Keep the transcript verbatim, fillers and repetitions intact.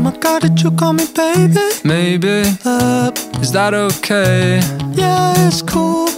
my god, did you call me baby? Maybe, Uh, is that okay? yeah, it's cool.